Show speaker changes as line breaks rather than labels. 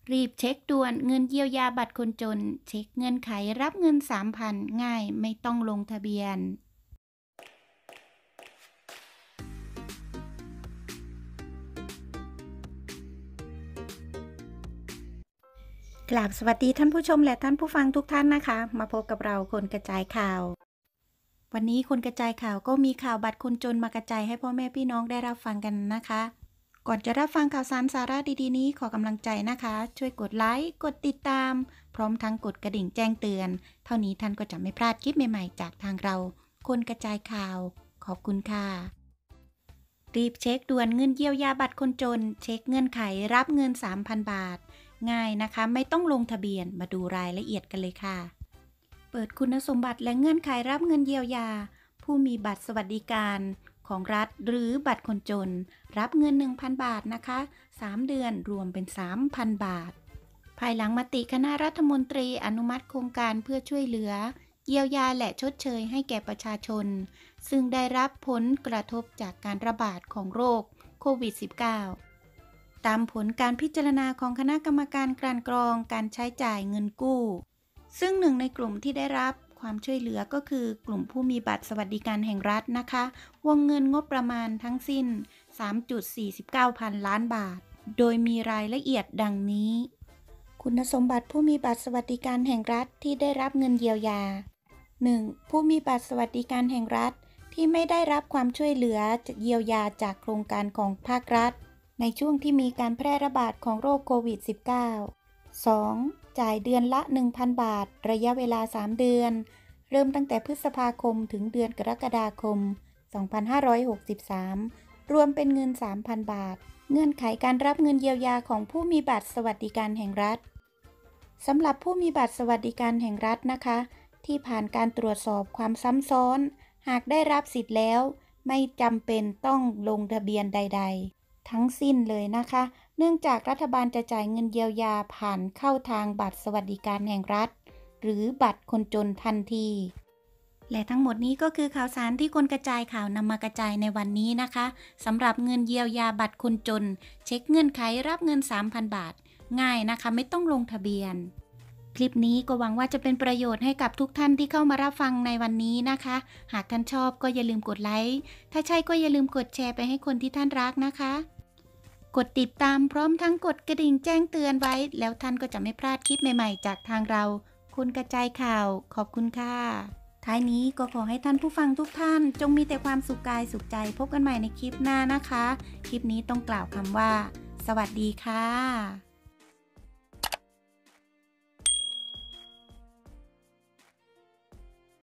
รีบเช็คด่วนเงินเยียวยาบัตรคนจนเช็คเงื่อนไขรับเงิน 3,000 ง่ายไม่ต้องลงทะเบียนกราบสวัสดีท่านผู้ชมและท่านผู้ฟังทุกท่านนะคะมาพบกับเราคนกระจายข่าววันนี้คนกระจายข่าวก็มีข่าวบัตรคนจนมากระจายให้พ่อแม่พี่น้องได้รับฟังกันนะคะก่อนจะรับฟังข่าวสาระดีๆนี้ขอกำลังใจนะคะช่วยกดไลค์กดติดตามพร้อมทั้งกดกระดิ่งแจ้งเตือนเท่านี้ท่านก็จะไม่พลาดคลิปใหม่ๆจากทางเราคนกระจายข่าวขอบคุณค่ะรีบเช็คด่วนเงินเยียวยาบัตรคนจนเช็คเงื่อนไขรับเงิน 3,000 บาทง่ายนะคะไม่ต้องลงทะเบียนมาดูรายละเอียดกันเลยค่ะเปิดคุณสมบัติและเงื่อนไขรับเงินเยียวยาผู้มีบัตรสวัสดิการของรัฐหรือบัตรคนจนรับเงิน 1,000 บาทนะคะ3เดือนรวมเป็น 3,000 บาทภายหลังมติคณะรัฐมนตรีอนุมัติโครงการเพื่อช่วยเหลือเยียวยาและชดเชยให้แก่ประชาชนซึ่งได้รับผลกระทบจากการระบาดของโรคโควิด -19 ตามผลการพิจารณาของคณะกรรมการกลั่นกรองการใช้จ่ายเงินกู้ซึ่งหนึ่งในกลุ่มที่ได้รับความช่วยเหลือก็คือกลุ่มผู้มีบัตรสวัสดิการแห่งรัฐนะคะวงเงินงบประมาณทั้งสิ้น 3.49 พันล้านบาทโดยมีรายละเอียดดังนี้คุณสมบัติผู้มีบัตรสวัสดิการแห่งรัฐที่ได้รับเงินเยียวยา 1. ผู้มีบัตรสวัสดิการแห่งรัฐที่ไม่ได้รับความช่วยเหลือเยียวยาจากโครงการของภาครัฐในช่วงที่มีการแพร่ระบาดของโรคโควิด -19 2. จ่ายเดือนละ 1,000 บาทระยะเวลา 3 เดือนเริ่มตั้งแต่พฤษภาคมถึงเดือนกรกฎาคม 2563 รวมเป็นเงิน 3,000 บาทเงื่อนไขการรับเงินเยียวยาของผู้มีบัตรสวัสดิการแห่งรัฐสำหรับผู้มีบัตรสวัสดิการแห่งรัฐนะคะที่ผ่านการตรวจสอบความซ้ำซ้อนหากได้รับสิทธิ์แล้วไม่จำเป็นต้องลงทะเบียนใดๆทั้งสิ้นเลยนะคะเนื่องจากรัฐบาลจะจ่ายเงินเยียวยาผ่านเข้าทางบัตรสวัสดิการแห่งรัฐหรือบัตรคนจนทันทีและทั้งหมดนี้ก็คือข่าวสารที่คนกระจายข่าวนำมากระจายในวันนี้นะคะสำหรับเงินเยียวยาบัตรคนจนเช็คเงื่อนไขรับเงิน 3,000 บาทง่ายนะคะไม่ต้องลงทะเบียนคลิปนี้ก็หวังว่าจะเป็นประโยชน์ให้กับทุกท่านที่เข้ามารับฟังในวันนี้นะคะหากท่านชอบก็อย่าลืมกดไลค์ถ้าใช่ก็อย่าลืมกดแชร์ไปให้คนที่ท่านรักนะคะกดติดตามพร้อมทั้งกดกระดิ่งแจ้งเตือนไว้แล้วท่านก็จะไม่พลาดคลิปใหม่ๆจากทางเราคนกระจายข่าวขอบคุณค่ะท้ายนี้ก็ขอให้ท่านผู้ฟังทุกท่านจงมีแต่ความสุขกายสุขใจพบกันใหม่ในคลิปหน้านะคะคลิปนี้ต้องกล่าวคำว่าสวัสดีค่ะ